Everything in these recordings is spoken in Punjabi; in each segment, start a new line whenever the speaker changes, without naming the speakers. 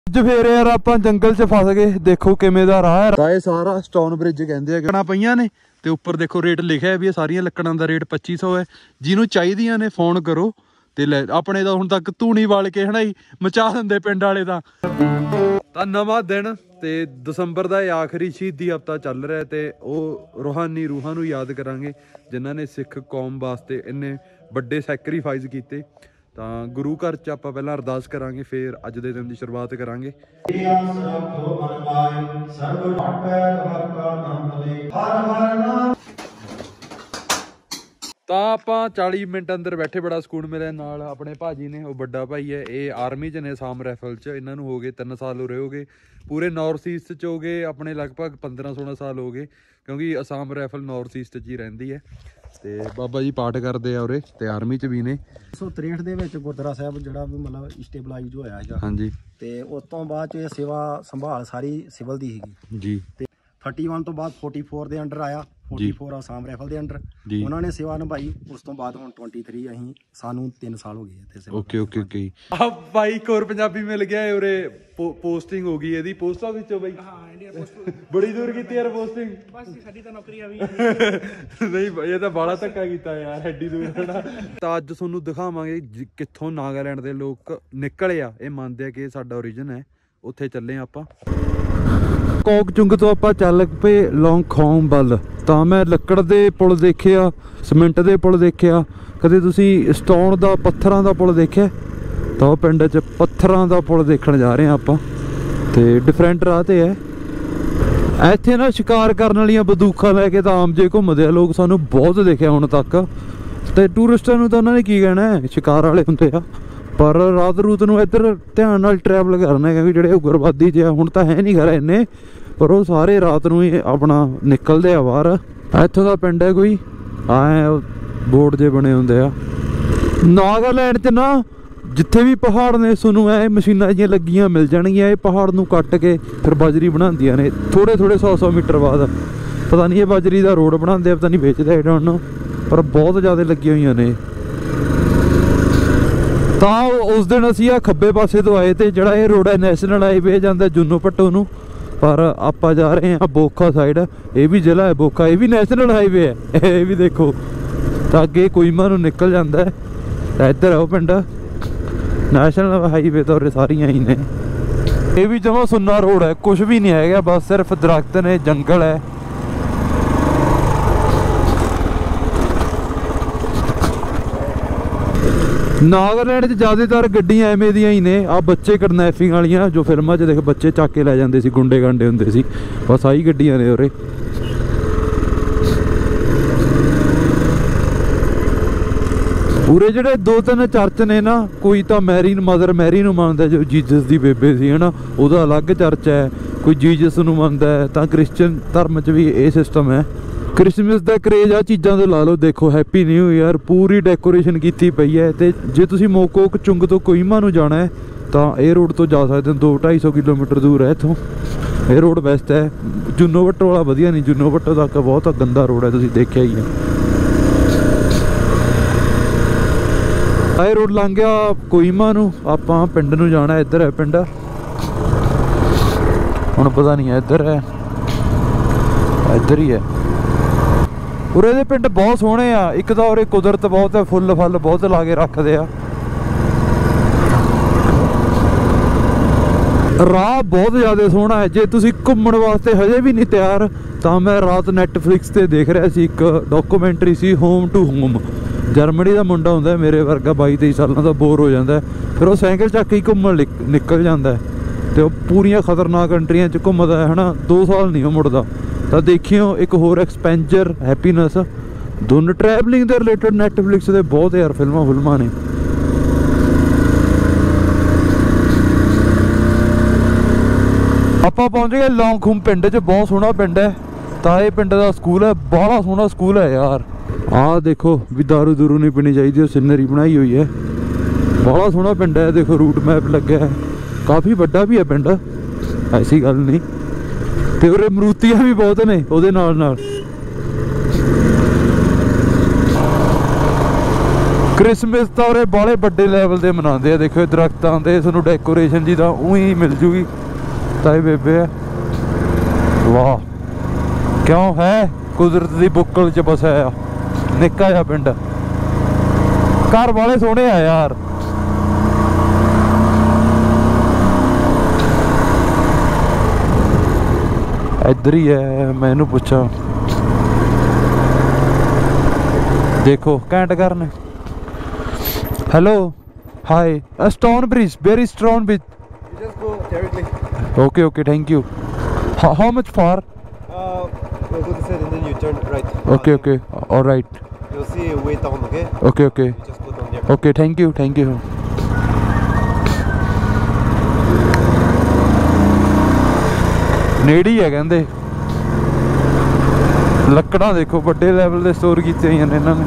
ਅੱਜ ਫੇਰ ਯਾਰ ਆਪਾਂ ਜੰਗਲ 'ਚ ਫਸ ਗਏ। ਦੇਖੋ ਕਿਵੇਂ ਦਾ ਰਾਹ ਹੈ। ਇਹ ਸਾਰਾ ਸਟੋਨ ਬ੍ਰਿਜ ਕਹਿੰਦੇ ਆ। ਲੱਕੜਾਂ ਪਈਆਂ ਨੇ ਤੇ ਉੱਪਰ ਦੇਖੋ ਰੇਟ ਲਿਖਿਆ ਵੀ ਇਹ ਸਾਰੀਆਂ ਲੱਕੜਾਂ ਦਾ ਰੇਟ 2500 ਹੈ। ਜਿਹਨੂੰ ਚਾਹੀਦੀਆਂ ਨੇ ਫੋਨ ਕਰੋ ਤੇ ਲੈ। ਆਪਣੇ ਤਾਂ ਹੁਣ ਤੱਕ ਧੂਣੀ ਵਾਲ ਕੇ ਹਨਾ ਮਚਾ ਦਿੰਦੇ ਪਿੰਡ ਵਾਲੇ ਤਾਂ ਨਵਾਂ ਦਿਨ ਤੇ ਦਸੰਬਰ ਦਾ ਇਹ ਆਖਰੀ ਸ਼ਹੀਦੀ ਹਫ਼ਤਾ ਚੱਲ ਰਿਹਾ ਤੇ ਉਹ ਰੂਹਾਨੀ ਰੂਹਾਂ ਨੂੰ ਯਾਦ ਕਰਾਂਗੇ ਜਿਨ੍ਹਾਂ ਨੇ ਸਿੱਖ ਕੌਮ ਵਾਸਤੇ ਇੰਨੇ ਵੱਡੇ ਸੈਕਰੀਫਾਈਸ ਕੀਤੇ। ਤਾਂ ਗੁਰੂ ਘਰ 'ਚ ਆਪਾਂ ਪਹਿਲਾਂ ਅਰਦਾਸ ਕਰਾਂਗੇ ਫਿਰ ਅੱਜ ਦੇ ਦਿਨ ਦੀ ਸ਼ੁਰੂਆਤ ਕਰਾਂਗੇ। ਤਾਂ ਆਪਾਂ 40 ਮਿੰਟ ਅੰਦਰ ਬੈਠੇ ਬੜਾ ਸਕੂਨ ਮਿਲਿਆ। ਨਾਲ ਆਪਣੇ ਭਾਜੀ ਨੇ, ਉਹ ਵੱਡਾ ਭਾਈ ਹੈ, ਇਹ ਆਰਮੀ 'ਚ ਨੇ ਅਸਾਮ ਰਾਈਫਲ 'ਚ। ਇਹਨਾਂ ਨੂੰ ਹੋ ਗਏ 3 ਸਾਲ ਉਰੇ ਹੋ ਗਏ। ਪੂਰੇ ਨਾਰਥ ਈਸਟ 'ਚ ਹੋ ਗਏ ਆਪਣੇ ਲਗਭਗ 15-16 ਸਾਲ ਹੋ ਗਏ ਕਿਉਂਕਿ ਅਸਾਮ ਰਾਈਫਲ ਨਾਰਥ ਈਸਟ 'ਚ ਹੀ ਰਹਿੰਦੀ ਹੈ। ਤੇ ਬਾਬਾ ਜੀ ਪਾਠ ਕਰਦੇ ਆ ਉਰੇ ਤੇ ਆਰਮੀ 'ਚ ਵੀ ਨੇ।
1963 ਦੇ ਵਿੱਚ ਗੁਰਦੁਆਰਾ ਸਾਹਿਬ ਜਿਹੜਾ ਵੀ ਮਤਲਬ ਸਟੇਬਲਾਈਜ਼ ਹੋਇਆ ਹੈਗਾ।
ਹਾਂਜੀ।
ਤੇ ਉਸ ਤੋਂ ਬਾਅਦ 'ਚ ਇਹ ਸੇਵਾ ਸੰਭਾਲ ਸਾਰੀ ਸਿਵਲ ਦੀ ਸੀਗੀ
ਜੀ।
ਤੇ 31 ਤੋਂ ਬਾਅਦ 44 ਦੇ ਅੰਡਰ ਆਇਆ। 44 ਅਸਾਮ ਰਾਈਫਲ ਦੇ ਅੰਡਰ ਉਹਨਾਂ ਨੇ ਸੇਵਾ ਨਿਭਾਈ। ਉਸ ਤੋਂ ਬਾਅਦ ਹੁਣ 23 ਅਸੀਂ ਸਾਨੂੰ 3 ਸਾਲ ਹੋ ਗਏ ਇੱਥੇ ਸੇਵਾ।
ਓਕੇ ਆ ਬਾਈ ਇੱਕ ਹੋਰ ਪੰਜਾਬੀ ਮਿਲ ਗਿਆ ਉਰੇ। ਪੋਸਟਿੰਗ ਹੋ ਗਈ ਇਹਦੀ ਪੋਸਟ ਆਫਿਸ ਚੋਂ ਬਾਈ।
ਹਾਂ ਇੰਡੀਆ ਪੋਸਟ।
ਬੜੀ ਦੂਰ ਕੀਤੀ ਯਾਰ ਪੋਸਟਿੰਗ।
ਬਸ ਸਾਡੀ ਤਾਂ ਨੌਕਰੀ ਆ ਵੀ
ਨਹੀਂ ਇਹ ਤਾਂ ਬਾਲਾ ਧੱਕਾ ਕੀਤਾ ਯਾਰ ਐਡੀ ਦੂਰ। ਤਾਂ ਅੱਜ ਤੁਹਾਨੂੰ ਦਿਖਾਵਾਂਗੇ ਕਿੱਥੋਂ ਨਾਗਾਲੈਂਡ ਦੇ ਲੋਕ ਨਿਕਲੇ ਆ। ਇਹ ਮੰਨਦੇ ਆ ਕਿ ਸਾਡਾ ਓਰੀਜਨ ਹੈ। ਉੱਥੇ ਚੱਲੇ ਆਪਾਂ। ਕੋਕਚੁੰਗ ਤੋਂ ਆਪਾਂ ਚੱਲ ਪਏ ਲੌਂਗਖੌਂਗ ਵੱਲ। ਤਾਂ ਮੈਂ ਲੱਕੜ ਦੇ ਪੁਲ ਦੇਖਿਆ, ਸੀਮੈਂਟ ਦੇ ਪੁਲ ਦੇਖਿਆ। ਕਦੇ ਤੁਸੀਂ ਸਟੋਨ ਦਾ ਪੱਥਰਾਂ ਦਾ ਪੁਲ ਦੇਖਿਆ? ਤਾਂ ਉਹ ਪਿੰਡ 'ਚ ਪੱਥਰਾਂ ਦਾ ਪੁਲ ਦੇਖਣ ਜਾ ਰਹੇ ਹਾਂ ਆਪਾਂ। ਤੇ ਡਿਫਰੈਂਟ ਰਾਹ ਤੇ ਹੈ। ਇੱਥੇ ਨਾ ਸ਼ਿਕਾਰ ਕਰਨ ਵਾਲੀਆਂ ਬੰਦੂਕਾਂ ਲੈ ਕੇ ਤਾਂ ਆਮ ਜੇ ਘੁੰਮਦੇ ਆ ਲੋਕ। ਸਾਨੂੰ ਬਹੁਤ ਦੇਖਿਆ ਹੁਣ ਤੱਕ। ਤੇ ਟੂਰਿਸਟਾਂ ਨੂੰ ਤਾਂ ਉਹਨਾਂ ਨੇ ਕੀ ਕਹਿਣਾ, ਸ਼ਿਕਾਰ ਵਾਲੇ ਹੁੰਦੇ ਆ। ਪਰ ਰਾਤ ਰੂਤ ਨੂੰ ਇੱਧਰ ਧਿਆਨ ਨਾਲ ਟਰੈਵਲ ਕਰਨਾ ਕਿਉਂਕਿ ਜਿਹੜੇ ਉਗਰਵਾਦੀ ਜਿਹੇ ਹੁਣ ਤਾਂ ਹੈ ਨਹੀਂ ਘਰ ਇੰਨੇ, ਪਰ ਉਹ ਸਾਰੇ ਰਾਤ ਨੂੰ ਹੀ ਆਪਣਾ ਨਿਕਲਦੇ ਆ ਬਾਹਰ। ਇੱਥੋਂ ਦਾ ਪਿੰਡ ਹੈ ਕੋਈ ਐ ਬੋਰਡ ਜੇ ਬਣੇ ਹੁੰਦੇ ਆ। ਨਾਗਾਲੈਂਡ 'ਚ ਨਾ ਜਿੱਥੇ ਵੀ ਪਹਾੜ ਨੇ ਤੁਹਾਨੂੰ ਐ ਮਸ਼ੀਨਾਂ ਜਿਹੀਆਂ ਲੱਗੀਆਂ ਮਿਲ ਜਾਣਗੀਆਂ। ਇਹ ਪਹਾੜ ਨੂੰ ਕੱਟ ਕੇ ਫਿਰ ਬਜਰੀ ਬਣਾਉਂਦੀਆਂ ਨੇ ਥੋੜ੍ਹੇ 100-100 ਮੀਟਰ ਬਾਅਦ। ਪਤਾ ਨਹੀਂ ਇਹ ਬਜਰੀ ਦਾ ਰੋਡ ਬਣਾਉਂਦੇ ਆ, ਪਤਾ ਨਹੀਂ ਵੇਚਦੇ ਆਈ ਡੋਂਟ ਨੋ, ਪਰ ਬਹੁਤ ਜ਼ਿਆਦਾ ਲੱਗੀਆਂ ਹੋਈਆਂ ਨੇ। ਤਾਂ ਉਸ ਦਿਨ ਅਸੀਂ ਆ ਖੱਬੇ ਪਾਸੇ ਤੋਂ ਆਏ ਤੇ ਜਿਹੜਾ ਇਹ ਰੋਡ ਹੈ ਨੈਸ਼ਨਲ ਹਾਈਵੇ ਜਾਂਦਾ ਜੁੰਨੂ ਭੱਟੋ ਨੂੰ। ਪਰ ਆਪਾਂ ਜਾ ਰਹੇ ਹਾਂ ਬੋਖਾ ਸਾਈਡ। ਇਹ ਵੀ ਜ਼ਿਲ੍ਹਾ ਹੈ ਬੋਖਾ, ਇਹ ਵੀ ਨੈਸ਼ਨਲ ਹਾਈਵੇ ਹੈ। ਇਹ ਵੀ ਦੇਖੋ ਤਾਂ ਅੱਗੇ ਕੋਈਮਾ ਨੂੰ ਨਿਕਲ ਜਾਂਦਾ ਹੈ। ਤਾਂ ਇੱਧਰ ਹੈ ਉਹ ਪਿੰਡ ਨੈਸ਼ਨਲ ਹਾਈਵੇ ਤਾਂ ਉਰੇ ਸਾਰੀਆਂ ਹੀ ਨੇ। ਇਹ ਵੀ ਜਮਾਂ ਸੁੰਨਾ ਰੋਡ ਹੈ, ਕੁਛ ਵੀ ਨਹੀਂ ਹੈਗਾ, ਬਸ ਸਿਰਫ ਦਰਖਤ ਨੇ, ਜੰਗਲ ਹੈ। ਨਾਗਾਲੈਂਡ 'ਚ ਜ਼ਿਆਦਾਤਰ ਗੱਡੀਆਂ ਐਵੇਂ ਦੀਆਂ ਹੀ ਨੇ। ਆ ਬੱਚੇ ਕਿਡਨੈਪਿੰਗ ਵਾਲੀਆਂ ਜੋ ਫਿਲਮਾਂ 'ਚ ਦੇਖ ਬੱਚੇ ਚੱਕ ਕੇ ਲੈ ਜਾਂਦੇ ਸੀ, ਗੁੰਡੇ ਗਾਂਡੇ ਹੁੰਦੇ ਸੀ, ਬਸ ਆਹੀ ਗੱਡੀਆਂ ਨੇ ਉਰੇ। ਉਰੇ ਜਿਹੜੇ 2-3 ਚਰਚ ਨੇ ਨਾ, ਕੋਈ ਤਾਂ ਮਦਰ ਮੈਰੀ ਨੂੰ ਮੰਨਦਾ ਜੋ ਜੀਸਸ ਦੀ ਬੇਬੇ ਸੀ ਹਨਾ, ਉਹਦਾ ਅਲੱਗ ਚਰਚ ਹੈ। ਕੋਈ ਜੀਸਸ ਨੂੰ ਮੰਨਦਾ ਹੈ। ਤਾਂ ਕ੍ਰਿਸਚਨ ਧਰਮ 'ਚ ਵੀ ਇਹ ਸਿਸਟਮ ਹੈ। ਕ੍ਰਿਸਮਸ ਦਾ ਕਰੇਜ ਆ ਚੀਜ਼ਾਂ ਤੋਂ ਲਾ ਲਓ। ਦੇਖੋ ਹੈਪੀ ਨਿਊ ਈਅਰ ਪੂਰੀ ਡੈਕੋਰੇਸ਼ਨ ਕੀਤੀ ਪਈ ਹੈ। ਤੇ ਜੇ ਤੁਸੀਂ ਮੋਕੋਕਚੁੰਗ ਤੋਂ ਕੋਈਮਾ ਨੂੰ ਜਾਣਾ ਹੈ ਤਾਂ ਇਹ ਰੋਡ ਤੋਂ ਜਾ ਸਕਦੇ ਹੋ। 200-250 ਕਿਲੋਮੀਟਰ ਦੂਰ ਹੈ ਇੱਥੋਂ। ਇਹ ਰੋਡ ਬੈਸਟ ਹੈ। ਜੁੰਨੂ ਭੱਟੋ ਵਾਲਾ ਵਧੀਆ ਨਹੀਂ। ਜੁੰਨੂ ਭੱਟੋ ਤੱਕ ਬਹੁਤ ਗੰਦਾ ਰੋਡ ਹੈ, ਤੁਸੀਂ ਦੇਖਿਆ ਹੀ ਹੈ। ਇਹ ਰੋਡ ਲੰਘ ਗਿਆ ਕੋਈਮਾ ਨੂੰ। ਆਪਾਂ ਪਿੰਡ ਨੂੰ ਜਾਣਾ। ਇੱਧਰ ਹੈ ਪਿੰਡ, ਹੁਣ ਪਤਾ ਨਹੀਂ ਹੈ ਇੱਧਰ ਹੈ, ਇੱਧਰ ਹੀ ਹੈ। ਉਰੇ ਦੇ ਪਿੰਡ ਬਹੁਤ ਸੋਹਣੇ ਆ। ਇੱਕ ਤਾਂ ਉਰੇ ਕੁਦਰਤ ਬਹੁਤ ਹੈ, ਫੁੱਲ ਫਲ ਬਹੁਤ ਲਾ ਕੇ ਰੱਖਦੇ ਆ। ਰਾਹ ਬਹੁਤ ਜ਼ਿਆਦਾ ਸੋਹਣਾ ਹੈ। ਜੇ ਤੁਸੀਂ ਘੁੰਮਣ ਵਾਸਤੇ ਹਜੇ ਵੀ ਨਹੀਂ ਤਿਆਰ ਤਾਂ ਮੈਂ ਰਾਤ ਨੈਟਫਲਿਕਸ ਤੇ ਦੇਖ ਰਿਹਾ ਸੀ ਇੱਕ ਡਾਕੂਮੈਂਟਰੀ ਸੀ, ਹੋਮ ਟੂ ਹੋਮ। ਜਰਮਨੀ ਦਾ ਮੁੰਡਾ ਹੁੰਦਾ ਮੇਰੇ ਵਰਗਾ 22-23 ਸਾਲਾਂ ਦਾ, ਬੋਰ ਹੋ ਜਾਂਦਾ ਫਿਰ ਉਹ ਸਾਈਕਲ ਚੱਕ ਕੇ ਘੁੰਮਣ ਨਿਕਲ ਜਾਂਦਾ ਤੇ ਉਹ ਪੂਰੀਆਂ ਖਤਰਨਾਕ ਕੰਟਰੀਆਂ 'ਚ ਘੁੰਮਦਾ ਹੈ ਹਨਾ। 2 ਸਾਲ ਨਹੀਂ ਉਹ ਮੁੜਦਾ। ਤਾਂ ਦੇਖਿਓ ਇੱਕ ਹੋਰ ਐਕਸਪੈਂਜਰ, ਹੈਪੀਨੈਸ, ਦੋਨੋਂ ਟਰੈਵਲਿੰਗ ਦੇ ਰਿਲੇਟਡ ਨੈਟਫਲਿਕਸ ਦੇ ਬਹੁਤ ਯਾਰ ਫਿਲਮਾਂ ਨੇ। ਆਪਾਂ ਪਹੁੰਚ ਗਏ ਲੌਂਗਖੌਂਗ ਪਿੰਡ 'ਚ। ਬਹੁਤ ਸੋਹਣਾ ਪਿੰਡ ਹੈ। ਤਾਂ ਇਹ ਪਿੰਡ ਦਾ ਸਕੂਲ ਹੈ, ਬਹੁਤ ਸੋਹਣਾ ਸਕੂਲ ਹੈ ਯਾਰ। ਆਹ ਦੇਖੋ ਵੀ ਦਾਰੂ ਦੂਰੂ ਨਹੀਂ ਪੀਣੀ ਚਾਹੀਦੀ, ਉਹ ਸਿਨਰੀ ਬਣਾਈ ਹੋਈ ਹੈ। ਬਹੁਤ ਸੋਹਣਾ ਪਿੰਡ ਹੈ। ਦੇਖੋ ਰੂਟ ਮੈਪ ਲੱਗਿਆ ਹੈ, ਕਾਫੀ ਵੱਡਾ ਵੀ ਹੈ ਪਿੰਡ, ਐਸੀ ਗੱਲ ਨਹੀਂ। ਤੇ ਉਰੇ ਮਰੂਤੀਆਂ ਵੀ ਬਹੁਤ ਨੇ ਉਹਦੇ ਨਾਲ। क्रिसमस तो उरे बाले बड़े लैवल से मनाते हैं। देखो दरख्तों के थोड़ा डेकोरेशन जी तो उही मिल जूगी। ताए बेबे है वाह क्यों है कुदरत की बुक्कल च बसाया निक्का जिहा पिंड। घर वाले सोहने आ यार। इधर ही है मैं इनू पूछा। देखो कैंट करने। Hello hi Stone Bridge very Stone Bridge. Okay okay thank you. How much far?
We'll go this side and then you turn right.
Okay okay alright
You'll see a way down, okay?
Okay okay
You just go down there.
Okay thank you thank you. नेड़ी है कहते। ਲੱਕੜਾਂ देखो बड़े लैवल से स्टोर की हुई ने इन्होंने।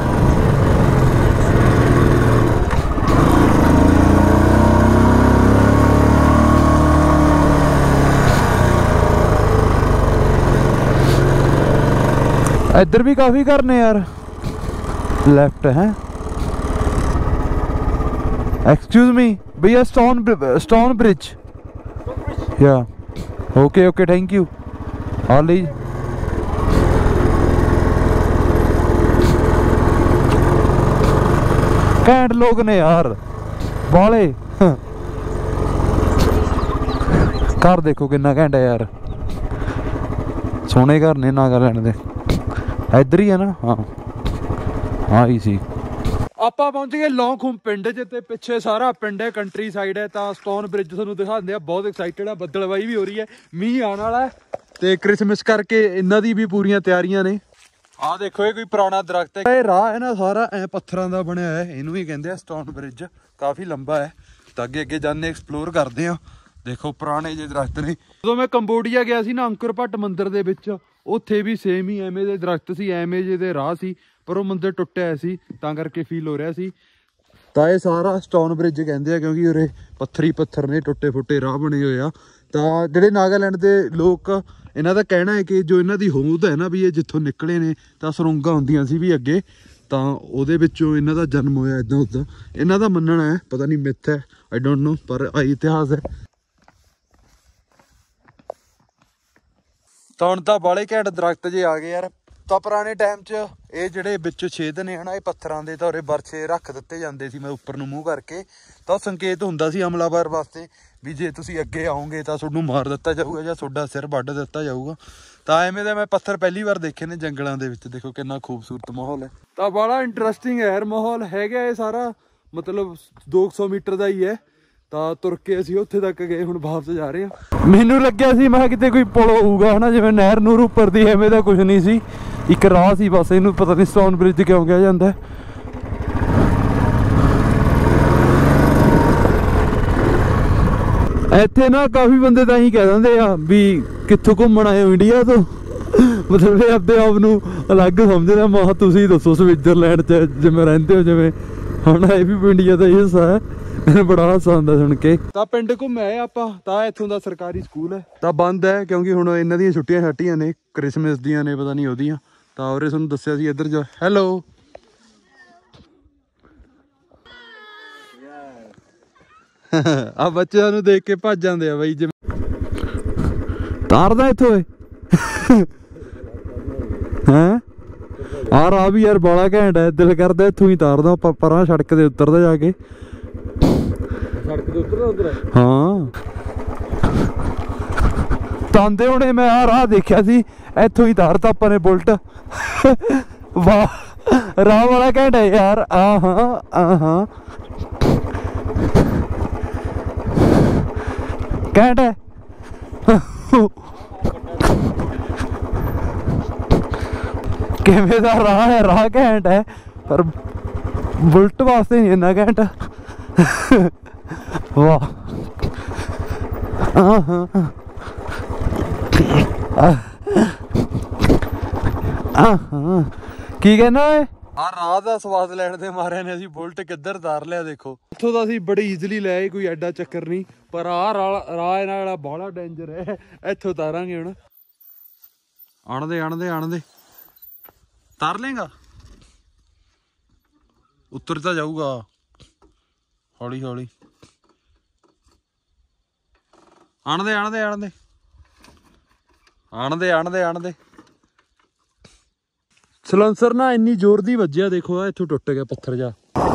इधर भी काफी घर ने यार। लेफ्ट है एक्सक्यूज मी भैया स्टोन ब्रिज या ओके ओके थैंक यू ऑली। कैंट लोग ने यार बाले। घर देखो कितना घैंट है यार। सोहने घर ने नागालैंड दे। इधर ही है ना। हाँ हाँ ही सी। ਆਪਾਂ ਪਹੁੰਚ ਗਏ ਲੌਂਗਖੁਮ ਪਿੰਡ 'ਚ ਤੇ ਪਿੱਛੇ ਸਾਰਾ ਪਿੰਡ ਹੈ ਕੰਟਰੀ ਸਾਈਡ ਹੈ। ਤਾਂ ਸਟੋਨ ਬ੍ਰਿਜ ਤੁਹਾਨੂੰ ਦਿਖਾਉਂਦੇ ਆ। ਬਹੁਤ ਐਕਸਾਈਟਡ ਆ। ਬੱਦਲਬਾਈ ਵੀ ਹੋ ਰਹੀ ਹੈ। ਮੀਂਹ ਆਉਣ ਵਾਲਾ ਹੈ ਤੇ ਕ੍ਰਿਸਮਸ ਕਰਕੇ ਇਹਨਾਂ ਦੀ ਵੀ ਪੂਰੀਆਂ ਤਿਆਰੀਆਂ ਨੇ। ਆਹ ਦੇਖੋ ਇਹ ਕੋਈ ਪੁਰਾਣਾ ਦਰਖਤ ਹੈ। ਇਹ ਰਾਹ ਹੈ ਨਾ ਸਾਰਾ ਐ ਪੱਥਰਾਂ ਦਾ ਬਣਿਆ ਹੈ। ਇਹਨੂੰ ਹੀ ਕਹਿੰਦੇ ਆ ਸਟੋਨ ਬ੍ਰਿਜ। ਕਾਫੀ ਲੰਬਾ ਹੈ। ਤਾਂ ਅੱਗੇ ਅੱਗੇ ਜਾਂਦੇ ਐਕਸਪਲੋਰ ਕਰਦੇ ਆ। ਦੇਖੋ ਪੁਰਾਣੇ ਜਿਹੇ ਦਰਖਤ ਨੇ। ਜਦੋਂ ਮੈਂ ਕੰਬੋਡੀਆ ਗਿਆ ਸੀ ਨਾ ਅੰਕਰ ਭੱਟ ਮੰਦਿਰ ਦੇ ਵਿੱਚ ਉੱਥੇ ਵੀ ਸੇਮ ਹੀ ਐਵੇਂ ਦੇ ਦਰਖਤ ਸੀ ਐਵੇਂ ਜਿਹੇ ਦੇ ਰਾਹ ਸੀ ਪਰ ਉਹ ਮੰਦਿਰ ਟੁੱਟਿਆ ਹੋਇਆ ਸੀ ਤਾਂ ਕਰਕੇ ਫੀਲ ਹੋ ਰਿਹਾ ਸੀ। ਤਾਂ ਇਹ ਸਾਰਾ ਸਟੋਨ ਬ੍ਰਿਜ ਕਹਿੰਦੇ ਆ ਕਿਉਂਕਿ ਉਰੇ ਪੱਥਰ ਨੇ ਟੁੱਟੇ ਫੁੱਟੇ ਰਾਹ ਬਣੇ ਹੋਏ ਆ। ਤਾਂ ਜਿਹੜੇ ਨਾਗਾਲੈਂਡ ਦੇ ਲੋਕ ਇਹਨਾਂ ਦਾ ਕਹਿਣਾ ਹੈ ਕਿ ਜੋ ਇਹਨਾਂ ਦੀ ਹੋਂਦ ਹੈ ਨਾ ਵੀ ਇਹ ਜਿੱਥੋਂ ਨਿਕਲੇ ਨੇ ਤਾਂ ਸੁਰੰਗਾਂ ਹੁੰਦੀਆਂ ਸੀ ਵੀ ਅੱਗੇ ਤਾਂ ਉਹਦੇ ਵਿੱਚੋਂ ਇਹਨਾਂ ਦਾ ਜਨਮ ਹੋਇਆ ਇੱਦਾਂ ਉੱਦਾਂ ਇਹਨਾਂ ਦਾ ਮੰਨਣਾ ਹੈ। ਪਤਾ ਨਹੀਂ ਮਿੱਥ ਹੈ ਆਈ ਡੋਂਟ ਨੋ ਪਰ ਆਈ ਇਤਿਹਾਸ ਹੈ। ਤਾਂ ਹੁਣ ਤਾਂ ਬਾਲੇ ਘੈਂਟ ਦਰਖਤ ਜੇ ਆ ਗਏ ਯਾਰ। ਤਾਂ ਪੁਰਾਣੇ ਟਾਈਮ 'ਚ ਇਹ ਜਿਹੜੇ ਵਿੱਚ ਛੇਦ ਨੇ ਹਨਾ ਇਹ ਪੱਥਰਾਂ ਦੇ ਤਾਂ ਉਰੇ ਬਰਛੇ ਰੱਖ ਦਿੱਤੇ ਜਾਂਦੇ ਸੀ ਮੈਂ ਉੱਪਰ ਨੂੰ ਮੂੰਹ ਕਰਕੇ। ਤਾਂ ਸੰਕੇਤ ਹੁੰਦਾ ਸੀ ਹਮਲਾਵਰ ਵਾਸਤੇ ਵੀ ਜੇ ਤੁਸੀਂ ਅੱਗੇ ਆਓਗੇ ਤਾਂ ਤੁਹਾਨੂੰ ਮਾਰ ਦਿੱਤਾ ਜਾਊਗਾ ਜਾਂ ਤੁਹਾਡਾ ਸਿਰ ਵੱਢ ਦਿੱਤਾ ਜਾਊਗਾ। ਤਾਂ ਐਵੇਂ ਦਾ ਮੈਂ ਪੱਥਰ ਪਹਿਲੀ ਵਾਰ ਦੇਖੇ ਨੇ ਜੰਗਲਾਂ ਦੇ ਵਿੱਚ। ਦੇਖੋ ਕਿੰਨਾ ਖੂਬਸੂਰਤ ਮਾਹੌਲ ਹੈ। ਤਾਂ ਬੜਾ ਇੰਟਰਸਟਿੰਗ ਹੈ ਯਾਰ ਮਾਹੌਲ ਹੈਗਾ ਇਹ ਸਾਰਾ ਮਤਲਬ 200 ਮੀਟਰ ਦਾ ਹੀ ਹੈ। ਤਾਂ ਤੁਰ ਕੇ ਅਸੀਂ ਉੱਥੇ ਤੱਕ ਗਏ ਹੁਣ ਵਾਪਸ ਜਾ ਰਹੇ ਹਾਂ। ਮੈਨੂੰ ਲੱਗਿਆ ਸੀ ਮੈਂ ਕਿਤੇ ਕੋਈ ਪੁਲ ਹੋਊਗਾ ਹਨਾ ਜਿਵੇਂ ਨਹਿਰ ਨੂਰ ਉੱਪਰ ਦੀ ਐਵੇਂ ਦਾ ਕੁਝ ਨਹੀਂ ਸੀ ਇੱਕ ਰਾਹ ਸੀ ਬਸ। ਇਹਨੂੰ ਪਤਾ ਨਹੀਂ ਸਟੋਨ ਬ੍ਰਿਜ ਕਿਉਂ ਕਿਹਾ ਜਾਂਦਾ। ਇੱਥੇ ਨਾ ਕਾਫੀ ਬੰਦੇ ਤਾਂ ਹੀ ਕਹਿ ਦਿੰਦੇ ਆ ਵੀ ਕਿੱਥੋਂ ਘੁੰਮਣ ਆਏ ਹੋ ਇੰਡੀਆ ਤੋਂ ਮਤਲਬ ਇਹ ਆਪਣੇ ਆਪ ਨੂੰ ਅਲੱਗ ਸਮਝਦੇ ਆ। ਮੈਂ ਤੁਸੀਂ ਦੱਸੋ ਸਵਿਟਜ਼ਰਲੈਂਡ 'ਚ ਜਿਵੇਂ ਰਹਿੰਦੇ ਹੋ ਜਿਵੇਂ ਹੁਣ ਇਹ ਵੀ ਇੰਡੀਆ ਦਾ ਹੀ ਹਿੱਸਾ ਹੈ। ਮੈਨੂੰ ਬੜਾ ਹਾਸਾ ਆਉਂਦਾ ਸੁਣ ਕੇ। ਤਾਂ ਪਿੰਡ ਘੁੰਮ ਆਏ ਆਪਾਂ। ਤਾਂ ਇੱਥੋਂ ਦਾ ਸਰਕਾਰੀ ਸਕੂਲ ਹੈ ਤਾਂ ਬੰਦ ਹੈ ਕਿਉਂਕਿ ਹੁਣ ਇਹਨਾਂ ਦੀਆਂ ਛੁੱਟੀਆਂ ਨੇ ਕ੍ਰਿਸਮਸ ਦੀਆਂ ਨੇ ਪਤਾ ਨਹੀਂ ਉਹਦੀਆਂ। ਤਾਂ ਉਹਰੇ ਤੁਹਾਨੂੰ ਦੱਸਿਆ ਸੀ ਇੱਧਰ ਜਾ। ਹੈਲੋ ਆ ਬੱਚਿਆਂ ਨੂੰ ਦੇਖ ਕੇ ਭੱਜ ਜਾਂਦੇ ਆ ਬਾਈ ਜਿਵੇਂ ਤਾਰਦਾ ਇੱਥੋਂ ਹੈਂ। ਆ ਰਾਹ ਵੀ ਯਾਰ ਬਾਲਾ ਘੈਂਟ ਹੈ। ਦਿਲ ਕਰਦਾ ਇੱਥੋਂ ਹੀ ਤਾਰਦਾ ਪਰਾਂ ਸੜਕ ਦੇ ਉੱਤਰਦਾ ਜਾ ਕੇ। ਸੜਕ ਦੇ ਉੱਤਰ ਹਾਂ ਤਾਂਦੇ ਹੁਣੇ ਮੈਂ ਆ ਰਾਹ ਦੇਖਿਆ ਸੀ ਇੱਥੋਂ ਹੀ ਤਾਰਤਾ ਆਪਾਂ ਨੇ ਬੁਲਟ। ਵਾਹ ਰਾਹ ਵਾਲਾ ਘੈਂਟ ਹੈ ਯਾਰ। ਹਾਂ ਘੈਂਟ ਹੈ। ਕਿਵੇਂ ਦਾ ਰਾਹ ਹੈ ਰਾਹ ਘੈਂਟ ਹੈ ਪਰ ਬੁਲਟ ਵਾਸਤੇ ਨਹੀਂ ਇੰਨਾ ਘੈਂਟ। ਵਾਹ ਕੀ ਕਹਿਣਾ ਓਏ। ਆ ਰਾਹ ਦਾ ਸਵਾਦ ਲੈਣ ਦੇ ਮਾਰਿਆਂ ਨੇ ਅਸੀਂ ਬੁਲਟ ਕਿੱਧਰ ਤਾਰ ਲਿਆ। ਦੇਖੋ ਇੱਥੋਂ ਦਾ ਅਸੀਂ ਬੜੀ ਈਜ਼ੀਲੀ ਲੈ ਆਏ ਕੋਈ ਐਡਾ ਚੱਕਰ ਨਹੀਂ ਪਰ ਆਹ ਰਾਹ ਨਾਲ ਬਾਹਲਾ ਡੇਂਜਰ ਹੈ। ਇੱਥੋਂ ਤਾਰਾਂਗੇ ਹੁਣ। ਆਣ ਦੇ ਤਾਰ ਲੇਗਾ ਉੱਤਰ ਤਾਂ ਜਾਊਗਾ ਹੌਲੀ ਹੌਲੀ। ਆਣਦੇ ਆਣਦੇ ਆਣਦੇ ਆਣਦੇ ਆਣਦੇ ਆਣਦੇ। ਸਲੈਂਸਰ ਨਾ ਇੰਨੀ ਜ਼ੋਰ ਦੀ ਵੱਜਿਆ, ਦੇਖੋ ਆ ਇੱਥੋਂ ਟੁੱਟ ਗਿਆ ਪੱਥਰ ਜਾ।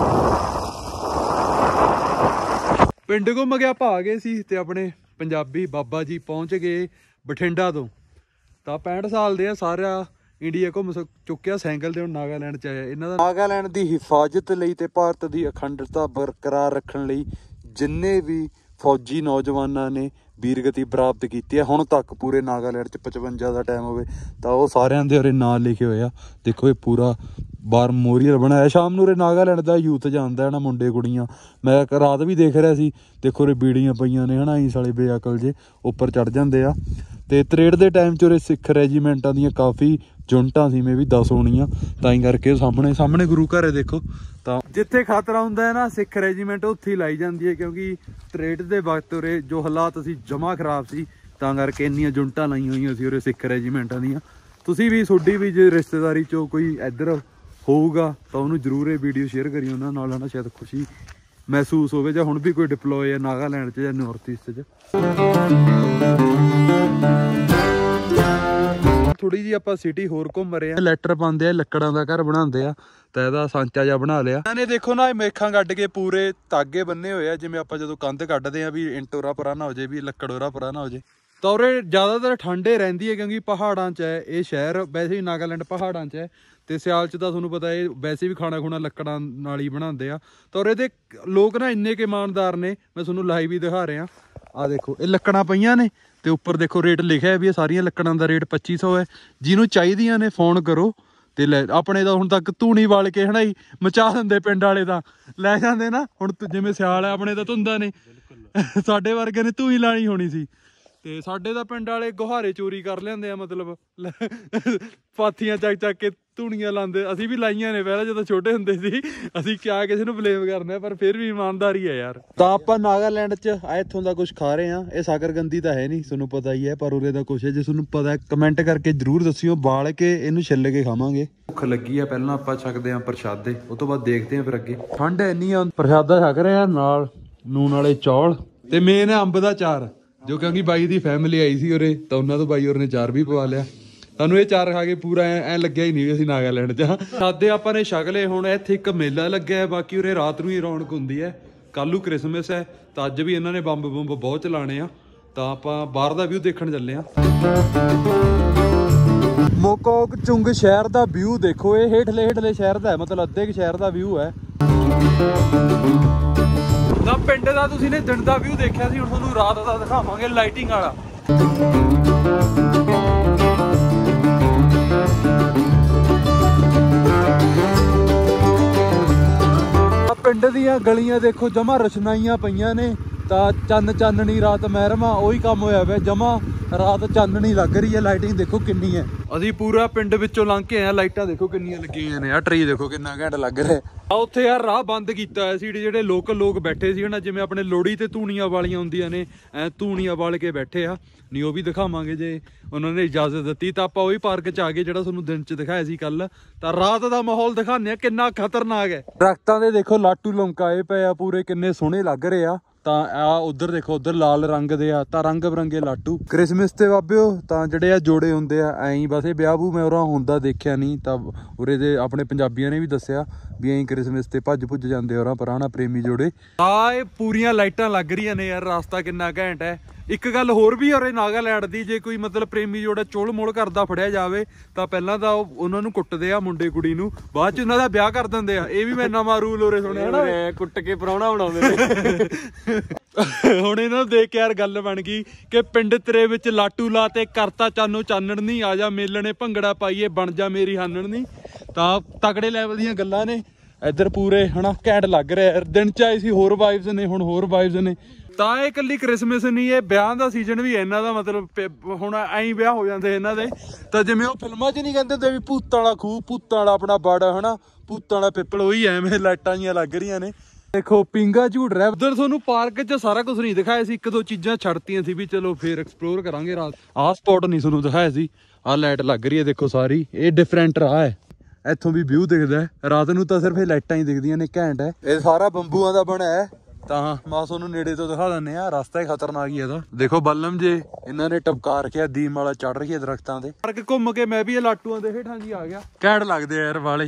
ਪਿੰਡ ਘੁੰਮ ਕੇ ਆਪਾਂ ਆ ਗਏ ਸੀ ਤੇ ਆਪਣੇ ਪੰਜਾਬੀ ਬਾਬਾ ਜੀ ਪਹੁੰਚ ਗਏ ਬਠਿੰਡਾ ਤੋਂ। ਤਾਂ 65 ਸਾਲ ਦੇ ਆ, ਸਾਰਾ ਇੰਡੀਆ ਘੁੰਮ ਚੁੱਕਿਆ ਸਾਈਕਲ ਤੇ, ਹੁਣ ਨਾਗਾਲੈਂਡ ਚ ਆਇਆ। ਇਹਨਾਂ ਦਾ ਨਾਗਾਲੈਂਡ ਦੀ ਹਿਫਾਜ਼ਤ ਲਈ ਤੇ ਭਾਰਤ ਦੀ ਅਖੰਡਤਾ ਬਰਕਰਾਰ ਰੱਖਣ ਲਈ ਜਿੰਨੇ ਵੀ ਫੌਜੀ ਨੌਜਵਾਨਾਂ ਨੇ ਵੀਰਗਤੀ ਪ੍ਰਾਪਤ ਕੀਤੀ ਹੈ ਹੁਣ ਤੱਕ ਪੂਰੇ ਨਾਗਾਲੈਂਡ ਚ 55 ਦਾ ਟਾਈਮ ਹੋਵੇ ਤਾਂ ਉਹ ਸਾਰਿਆਂ ਦੇ ਉਰੇ ਨਾਂ ਲਿਖੇ ਹੋਏ ਆ। ਦੇਖੋ ਇਹ ਪੂਰਾ ਬਾਰ ਮੋਰੀਅਲ ਬਣਾਇਆ। ਸ਼ਾਮ ਨੂੰ ਉਰੇ ਨਾਗਾਲੈਂਡ ਦਾ ਯੂਥ ਜਾਂਦਾ ਹੈ ਨਾ, ਮੁੰਡੇ ਕੁੜੀਆਂ। ਮੈਂ ਰਾਤ ਵੀ ਦੇਖ ਰਿਹਾ ਸੀ, ਦੇਖੋ ਉਰੇ ਬੀੜੀਆਂ ਪਈਆਂ ਨੇ ਹਨਾ, ਸਾਲੇ ਬੇਅਕਲ ਜੇ ਉੱਪਰ ਚੜ ਜਾਂਦੇ ਆ। ਤੇ 63 ਦੇ ਟਾਈਮ 'ਚ ਉਰੇ ਸਿੱਖ ਰੈਜੀਮੈਂਟਾਂ ਦੀਆਂ ਕਾਫੀ ਯੂਨਿਟਾਂ ਸੀ, ਮੈਂ ਵੀ 10 ਹੋਣੀਆਂ। ਤਾਂ ਹੀ ਕਰਕੇ ਸਾਹਮਣੇ ਗੁਰੂ ਘਰ ਹੈ ਦੇਖੋ। ਤਾਂ ਜਿੱਥੇ ਖਤਰਾ ਹੁੰਦਾ ਹੈ ਨਾ ਸਿੱਖ ਰੈਜੀਮੈਂਟ ਉੱਥੇ ਹੀ ਲਾਈ ਜਾਂਦੀ ਹੈ, ਕਿਉਂਕਿ 63 ਦੇ ਵਕਤ ਉਰੇ ਜੋ ਹਾਲਾਤ ਸੀ ਜਮਾ ਖਰਾਬ ਸੀ, ਤਾਂ ਕਰਕੇ ਇੰਨੀਆਂ ਯੂਨਿਟਾਂ ਲਾਈਆਂ ਹੋਈਆਂ ਸੀ ਉਰੇ ਸਿੱਖ ਰੈਜੀਮੈਂਟਾਂ ਦੀਆਂ। ਤੁਸੀਂ ਵੀ ਤੁਹਾਡੀ ਵੀ ਜੇ ਰਿਸ਼ਤੇਦਾਰੀ 'ਚੋਂ ਕੋਈ ਇੱਧਰ ਹੋਊਗਾ ਤਾਂ ਉਹਨੂੰ ਜ਼ਰੂਰ ਇਹ ਵੀਡੀਓ ਸ਼ੇਅਰ ਕਰੀ ਉਹਨਾਂ ਨਾਲ, ਹਨਾ, ਸ਼ਾਇਦ ਖੁਸ਼ੀ ਮਹਿਸੂਸ ਹੋਵੇ। ਜਾਂ ਹੁਣ ਵੀ ਕੋਈ ਡਿਪਲੋਏ ਹੈ ਨਾਗਾਲੈਂਡ 'ਚ ਜਾਂ ਨਾਰਥ ਈਸਟ 'ਚ। ਥੋੜੀ ਜਿਹੀ ਆਪਾਂ ਸਿਟੀ ਹੋਰ ਘੁੰਮ ਰਹੇ ਆ। ਲੈਟਰ ਪਾਉਂਦੇ ਆ, ਲੱਕੜਾਂ ਦਾ ਘਰ ਬਣਾਉਂਦੇ ਆ, ਤਾਂ ਇਹਦਾ ਸਾਂਚਾ ਜਿਹਾ ਬਣਾ ਲਿਆ ਇਹਨਾਂ ਨੇ। ਦੇਖੋ ਨਾ, ਇਹ ਮੇਖਾਂ ਕੱਢ ਕੇ ਪੂਰੇ ਧਾਗੇ ਬੰਨੇ ਹੋਏ ਆ, ਜਿਵੇਂ ਆਪਾਂ ਜਦੋਂ ਕੰਧ ਕੱਢਦੇ ਆ ਵੀ ਇੰਟੋਰਾ ਪਰਾ ਨਾ ਹੋ ਜੇ, ਵੀ ਲੱਕੜ ਉਹਰਾ ਪਰਾ ਨਾ ਹੋ ਜੇ। ਤਾਂ ਉਰੇ ਜ਼ਿਆਦਾਤਰ ਠੰਡੇ ਰਹਿੰਦੀ ਹੈ ਕਿਉਂਕਿ ਪਹਾੜਾਂ 'ਚ ਹੈ ਇਹ ਸ਼ਹਿਰ। ਵੈਸੇ ਵੀ ਨਾਗਾਲੈਂਡ ਪਹਾੜਾਂ 'ਚ ਹੈ ਤੇ ਸਿਆਲ 'ਚ ਤਾਂ ਤੁਹਾਨੂੰ ਪਤਾ ਇਹ ਵੈਸੇ ਵੀ ਖਾਣਾ ਖੁਣਾ ਲੱਕੜਾਂ ਨਾਲ ਹੀ ਬਣਾਉਂਦੇ ਆ। ਤਾਂ ਉਰੇ ਦੇ ਲੋਕ ਨਾ ਇੰਨੇ ਕੁ ਇਮਾਨਦਾਰ ਨੇ, ਮੈਂ ਤੁਹਾਨੂੰ ਲਾਈਵ ਹੀ ਦਿਖਾ ਰਿਹਾ। ਆਹ ਦੇਖੋ ਇਹ ਲੱਕੜਾਂ ਪਈਆਂ ਨੇ ਤੇ ਉੱਪਰ ਦੇਖੋ ਰੇਟ ਲਿਖਿਆ ਵੀ ਇਹ ਸਾਰੀਆਂ ਲੱਕੜਾਂ ਦਾ ਰੇਟ 2500 ਹੈ। ਜਿਹਨੂੰ ਚਾਹੀਦੀਆਂ ਨੇ ਫੋਨ ਕਰੋ ਤੇ ਲੈ। ਆਪਣੇ ਤਾਂ ਹੁਣ ਤੱਕ ਧੂਣੀ ਵਾਲ ਕੇ ਹਨਾ ਹੀ ਮਚਾ ਦਿੰਦੇ, ਪਿੰਡ ਵਾਲੇ ਤਾਂ ਲੈ ਜਾਂਦੇ ਨਾ। ਹੁਣ ਜਿਵੇਂ ਸਿਆਲ ਹੈ ਆਪਣੇ ਤਾਂ ਧੁੰਦਾਂ ਨੇ, ਸਾਡੇ ਵਰਗੇ ਨੇ ਧੂਣੀ ਲਾਣੀ ਹੋਣੀ ਸੀ। ਤੇ ਸਾਡੇ ਤਾਂ ਪਿੰਡ ਵਾਲੇ ਗੁਹਾਰੇ ਚੋਰੀ ਕਰ ਲਿਆਂਦੇ ਆ, ਮਤਲਬ ਪਾਥੀਆਂ ਚੱਕ ਕੇ ਧੂਣੀਆਂ ਲਾਉਂਦੇ। ਅਸੀਂ ਵੀ ਲਾਈਆਂ ਨੇ ਪਹਿਲਾਂ ਜਦੋਂ ਛੋਟੇ ਹੁੰਦੇ ਸੀ। ਅਸੀਂ ਕਿਆ ਕਿਸੇ ਨੂੰ ਬਲੇਮ ਕਰਨਾ, ਪਰ ਫਿਰ ਵੀ ਇਮਾਨਦਾਰੀ ਹੈ ਯਾਰ। ਤਾਂ ਆਪਾਂ ਨਾਗਾਲੈਂਡ 'ਚ ਇੱਥੋਂ ਦਾ ਕੁਝ ਖਾ ਰਹੇ ਹਾਂ। ਇਹ ਸਾਕਰਗੰਦੀ ਤਾਂ ਹੈ ਨਹੀਂ, ਤੁਹਾਨੂੰ ਪਤਾ ਹੀ ਹੈ, ਪਰ ਉਰੇ ਦਾ ਕੁਛ ਹੈ। ਜੇ ਤੁਹਾਨੂੰ ਪਤਾ ਕਮੈਂਟ ਕਰਕੇ ਜ਼ਰੂਰ ਦੱਸਿਓ। ਬਾਲ ਕੇ ਇਹਨੂੰ ਛਿੱਲ ਕੇ ਖਾਵਾਂਗੇ। ਭੁੱਖ ਲੱਗੀ ਆ, ਪਹਿਲਾਂ ਆਪਾਂ ਛਕਦੇ ਹਾਂ ਪ੍ਰਸ਼ਾਦੇ, ਉਹ ਤੋਂ ਬਾਅਦ ਦੇਖਦੇ ਹਾਂ ਫਿਰ ਅੱਗੇ। ਠੰਡ ਇੰਨੀ ਆ, ਪ੍ਰਸ਼ਾਦਾ ਛਕ ਰਹੇ ਆ, ਨਾਲ ਨੂਨ ਵਾਲੇ ਚੌਲ ਤੇ ਮੇਨ ਹੈ ਅੰਬ ਦਾ ਚਾਰ, ਜੋ ਕਿਉਂਕਿ ਬਾਈ ਦੀ ਫੈਮਿਲੀ ਆਈ ਸੀ ਉਰੇ, ਤਾਂ ਉਹਨਾਂ ਤੋਂ ਬਾਈ ਹੋਰ ਨੇ ਚਾਰ ਵੀ ਪਵਾ ਲਿਆ। ਤੁਹਾਨੂੰ ਇਹ ਚਾਰ ਖਾ ਕੇ ਪੂਰਾ ਐ ਲੱਗਿਆ ਹੀ ਨਹੀਂ ਅਸੀਂ ਨਾਗਾਲੈਂਡ 'ਚ। ਸਾਦੇ ਆਪਾਂ ਨੇ ਛਕ ਲਏ। ਹੁਣ ਇੱਥੇ ਇੱਕ ਮੇਲਾ ਲੱਗਿਆ ਹੈ, ਬਾਕੀ ਉਰੇ ਰਾਤ ਨੂੰ ਹੀ ਰੌਣਕ ਹੁੰਦੀ ਹੈ। ਕੱਲ੍ਹ ਨੂੰ ਕ੍ਰਿਸਮਸ ਹੈ, ਤਾਂ ਅੱਜ ਵੀ ਇਹਨਾਂ ਨੇ ਬੰਬ ਬਹੁਤ ਚਲਾਣੇ ਆ। ਤਾਂ ਆਪਾਂ ਬਾਹਰ ਦਾ ਵਿਊ ਦੇਖਣ ਚੱਲੇ ਆ। ਮੋਕੋਕ ਚੁੰਗ ਸ਼ਹਿਰ ਦਾ ਵਿਊ ਦੇਖੋ। ਇਹ ਹੇਠਲੇ ਸ਼ਹਿਰ ਦਾ ਹੈ, ਮਤਲਬ ਅੱਧੇ ਕੁ ਸ਼ਹਿਰ ਦਾ ਵਿਊ ਹੈ। ਤਾਂ ਪਿੰਡ ਦਾ ਤੁਸੀਂ ਨੇ ਦਿਨ ਦਾ ਵਿਊ ਦੇਖਿਆ ਸੀ, ਹੁਣ ਤੁਹਾਨੂੰ ਰਾਤ ਦਾ ਦਿਖਾਵਾਂਗੇ ਲਾਈਟਿੰਗ ਵਾਲਾ। ਪਿੰਡ ਦੀਆਂ ਗਲੀਆਂ ਦੇਖੋ ਜਮਾ ਰਚਨਾਈਆਂ ਪਈਆਂ ਨੇ। ਤਾਂ ਚਾਨਣੀ ਰਾਤ ਮਹਿਰਮਾ ਉਹੀ ਕੰਮ ਹੋਇਆ ਪਿਆ, ਜਮਾ ਰਾਤ ਚਾਨਣੀ ਲੱਗ ਰਹੀ ਹੈ। ਲਾਈਟਿੰਗ ਦੇਖੋ ਕਿੰਨੀ ਹੈ। ਅਸੀਂ ਪੂਰਾ ਪਿੰਡ ਵਿੱਚੋਂ ਲੰਘ ਕੇ ਆਏ, ਲਾਈਟਾਂ ਦੇਖੋ ਕਿੰਨੀਆਂ ਲੱਗੀਆਂ ਨੇ। ਆਹ ਟਰੀ ਦੇਖੋ ਕਿੰਨਾ ਘੈਂਟ ਲੱਗ ਰਿਹਾ। ਆ ਉੱਥੇ ਯਾਰ ਰਾਹ ਬੰਦ ਕੀਤਾ ਹੋਇਆ ਸੀ, ਜਿਹੜੇ ਲੋਕਲ ਲੋਕ ਬੈਠੇ ਸੀ ਹਨਾ, ਜਿਵੇਂ ਆਪਣੇ ਲੋਹੜੀ ਤੇ ਧੂਣੀਆਂ ਵਾਲੀਆਂ ਹੁੰਦੀਆਂ ਨੇ, ਐ ਧੂਣੀਆਂ ਵਾਲ ਕੇ ਬੈਠੇ ਆ। ਨਹੀਂ ਉਹ ਵੀ ਦਿਖਾਵਾਂਗੇ ਜੇ ਉਹਨਾਂ ਨੇ ਇਜਾਜ਼ਤ ਦਿੱਤੀ। ਤਾਂ ਆਪਾਂ ਉਹੀ ਪਾਰਕ 'ਚ ਆ ਗਏ ਜਿਹੜਾ ਤੁਹਾਨੂੰ ਦਿਨ 'ਚ ਦਿਖਾਇਆ ਸੀ ਕੱਲ। ਤਾਂ ਰਾਤ ਦਾ ਮਾਹੌਲ ਦਿਖਾਉਂਦੇ ਆ ਕਿੰਨਾ ਖਤਰਨਾਕ ਹੈ। ਦਰਖਤਾਂ ਦੇ ਦੇਖੋ ਲਾਟੂ ਲਮਕਾਏ ਪਏ ਆ ਪੂਰੇ, ਕਿੰਨੇ ਸੋਹਣੇ ਲੱਗ ਰਹੇ ਆ। ਤਾਂ ਆ ਉਧਰ ਦੇਖੋ, ਉਧਰ ਲਾਲ ਰੰਗ ਦੇ ਆ, ਤਾਂ ਰੰਗ ਬਰੰਗੇ ਲਾਟੂ ਕ੍ਰਿਸਮਸ ਤੇ ਬਾਬਿਓ। ਤਾਂ ਜਿਹੜੇ ਆ ਜੋੜੇ ਹੁੰਦੇ ਆ ਐਂ ਬਸ। ਇਹ ਵਿਆਹ ਵੂ ਮੈਂ ਉਰਾਂ ਹੁੰਦਾ ਦੇਖਿਆ ਨਹੀਂ, ਤਾਂ ਉਰੇ ਦੇ ਆਪਣੇ ਪੰਜਾਬੀਆਂ ਨੇ ਵੀ ਦੱਸਿਆ ਵੀ ਐਂ ਕ੍ਰਿਸਮਸ ਤੇ ਭੱਜ ਭੁੱਜ ਜਾਂਦੇ ਉਰਾਂ ਪੁਰਾਣਾ ਪ੍ਰੇਮੀ ਜੋੜੇ। ਆ ਇਹ ਪੂਰੀਆਂ ਲਾਈਟਾਂ ਲੱਗ ਰਹੀਆਂ ਨੇ ਯਾਰ, ਰਸਤਾ ਕਿੰਨਾ ਘੈਂਟ ਹੈ। ਇੱਕ ਗੱਲ ਹੋਰ ਵੀ ਉਰੇ ਨਾਗਾਲੈਂਡ ਦੀ, ਜੇ ਕੋਈ ਮਤਲਬ ਪ੍ਰੇਮੀ ਜੋੜਾ ਚੋਲ ਮੋਲ ਕਰਦਾ ਫੜਿਆ ਜਾਵੇ ਤਾਂ ਪਹਿਲਾਂ ਤਾਂ ਉਹਨਾਂ ਨੂੰ ਕੁੱਟਦੇ ਆ ਮੁੰਡੇ ਕੁੜੀ ਨੂੰ, ਬਾਅਦ ਚ ਉਹਨਾਂ ਦਾ ਵਿਆਹ ਕਰ ਦਿੰਦੇ ਆ। ਇਹ ਵੀ ਮੈਂ ਨਵਾਂ ਰੂਲ ਉਰੇ ਸੁਣਿਆ ਨਾ,
ਕੁੱਟ ਕੇ ਪ੍ਰਾਹੁਣਾ ਬਣਾਉਂਦੇ ਨੇ।
ਹੁਣ ਇਹਨਾਂ ਨੂੰ ਦੇਖ ਕੇ ਯਾਰ ਗੱਲ ਬਣ ਗਈ ਕਿ ਪਿੰਡ ਤੇਰੇ ਵਿੱਚ ਲਾਟੂ ਲਾ ਤੇ ਕਰਤਾ ਚਾਨੋ ਚਾਨਣ ਨੀ, ਆ ਜਾ ਮੇਲਣੇ ਭੰਗੜਾ ਪਾਈਏ ਬਣ ਜਾ ਮੇਰੀ ਹਾਨਣ ਨੀ। ਤਾਂ ਤਕੜੇ ਲੈਵਲ ਦੀਆਂ ਗੱਲਾਂ ਨੇ ਇੱਧਰ ਪੂਰੇ ਹਨਾ, ਘੈਂਟ ਲੱਗ ਰਿਹਾ। ਦਿਨ ਚ ਆਏ ਸੀ ਹੋਰ ਵਾਈਬਸ ਨੇ, ਹੁਣ ਹੋਰ ਵਾਈਬਸ ਨੇ। ਤਾਂ ਇਹ ਇਕੱਲੀ ਕ੍ਰਿਸਮਸ ਨਹੀਂ, ਇਹ ਵਿਆਹ ਦਾ ਸੀਜ਼ਨ ਵੀ ਇਹਨਾਂ ਦਾ, ਮਤਲਬ ਹੁਣ ਐਂ ਵਿਆਹ ਹੋ ਜਾਂਦੇ ਇਹਨਾਂ ਦੇ। ਤਾਂ ਜਿਵੇਂ ਉਹ ਫਿਲਮਾਂ 'ਚ ਨਹੀਂ ਕਹਿੰਦੇ ਤੇ ਵੀ ਭੂਤਾਂ ਵਾਲਾ ਖੂਹ, ਭੂਤਾਂ ਵਾਲਾ ਆਪਣਾ ਬੜ ਹਨਾ, ਭੂਤਾਂ ਵਾਲਾ ਪਿੱਪਲ, ਉਹੀ ਐਵੇਂ ਲਾਈਟਾਂ ਜੀਆਂ ਲੱਗ ਰਹੀਆਂ ਨੇ। ਦੇਖੋ ਪਿੰਗਾ ਝੂਟ ਰਿਹਾ। ਉਧਰ ਤੁਹਾਨੂੰ ਪਾਰਕ 'ਚ ਸਾਰਾ ਕੁਝ ਨਹੀਂ ਦਿਖਾਇਆ ਸੀ, ਇੱਕ ਦੋ ਚੀਜ਼ਾਂ ਛੱਡਤੀਆਂ ਸੀ ਵੀ ਚਲੋ ਫੇਰ ਐਕਸਪਲੋਰ ਕਰਾਂਗੇ ਰਾਤ। ਆਹ ਸਪੌਟ ਨਹੀਂ ਤੁਹਾਨੂੰ ਦਿਖਾਇਆ ਸੀ। ਆਹ ਲਾਈਟ ਲੱਗ ਰਹੀ ਹੈ ਦੇਖੋ ਸਾਰੀ, ਇਹ ਡਿਫਰੈਂਟ ਰਾਹ ਹੈ। ਇੱਥੋਂ ਵੀ ਵਿਊ ਦਿਖਦਾ ਹੈ। ਰਾਤ ਨੂੰ ਤਾਂ ਸਿਰਫ ਇਹ ਲਾਈਟਾਂ ਹੀ ਦਿਖਦੀਆਂ ਨੇ, ਘੈਂਟ ਹੈ। ਇਹ ਸਾਰਾ ਬੰਬੂਆਂ ਦਾ ਬਣਿਆ ਹੈ। ਤਾਂ ਮੈਂ ਤੁਹਾਨੂੰ ਨੇੜੇ ਤੋਂ ਦਿਖਾ ਦਿੰਦੇ ਆ, ਰਸਤਾ ਹੀ ਖਤਰਨਾਕ ਹੀ ਇਹਦਾ। ਦੇਖੋ ਬਲਮ ਜੇ ਇਹਨਾਂ ਨੇ ਟਪਕਾ ਰੱਖਿਆ, ਦੀਮ ਵਾਲਾ ਚੜ ਰਹੀ ਹੈ ਦਰਖਤਾਂ ਤੇ। ਪਾਰਕ ਘੁੰਮ ਕੇ ਮੈਂ ਵੀ ਇਹ ਲਾਟੂਆਂ ਦੇ ਹੇਠਾਂ ਜੀ ਆ ਗਿਆ। ਘੈਂਟ ਲੱਗਦੇ ਆ ਯਾਰ ਵਾਲੇ।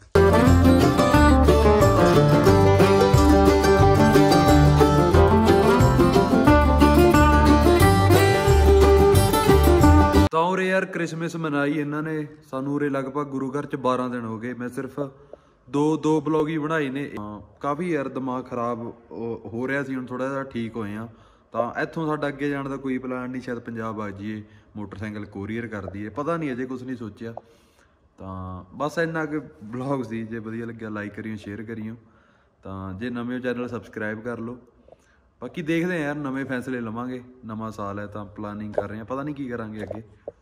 ਤਾਂ ਉਰੇ ਯਾਰ ਕ੍ਰਿਸਮਸ ਮਨਾਈ ਇਹਨਾਂ ਨੇ ਸਾਨੂੰ। ਉਰੇ ਲਗਭਗ ਗੁਰੂ ਘਰ ਚ 12 ਦਿਨ ਹੋ ਗਏ। ਮੈਂ ਸਿਰਫ ਦੋ ਬਲੌਗ ਹੀ ਬਣਾਏ ਨੇ। ਕਾਫੀ ਯਾਰ ਦਿਮਾਗ ਖਰਾਬ ਹੋ ਰਿਹਾ ਸੀ, ਹੁਣ ਥੋੜਾ ਜਿਹਾ ਠੀਕ ਹੋਏ ਆ। ਤਾਂ ਇੱਥੋਂ ਸਾਡਾ ਅੱਗੇ ਜਾਣ ਦਾ ਕੋਈ ਪਲਾਨ ਨਹੀਂ, ਸ਼ਾਇਦ ਪੰਜਾਬ ਆ ਜਾਈਏ, ਮੋਟਰਸਾਈਕਲ ਕੋਰੀਅਰ ਕਰ ਦਈਏ, ਪਤਾ ਨਹੀਂ ਅਜੇ ਕੁਛ ਨਹੀਂ ਸੋਚਿਆ। ਤਾਂ ਬਸ ਇੰਨਾ ਕੁ ਬਲੌਗ ਸੀ। ਜੇ ਵਧੀਆ ਲੱਗਿਆ ਲਾਈਕ ਕਰਿਓ, ਸ਼ੇਅਰ ਕਰਿਓ। ਤਾਂ ਜੇ ਨਵੇਂ ਚੈਨਲ ਸਬਸਕ੍ਰਾਈਬ ਕਰ ਲਓ। ਬਾਕੀ ਦੇਖਦੇ ਆ ਯਾਰ, ਨਵੇਂ ਫੈਸਲੇ ਲਵਾਂਗੇ। ਨਵਾਂ ਸਾਲ ਹੈ ਤਾਂ ਪਲਾਨਿੰਗ ਕਰ ਰਹੇ ਹਾਂ, ਪਤਾ ਨਹੀਂ ਕੀ ਕਰਾਂਗੇ ਅੱਗੇ।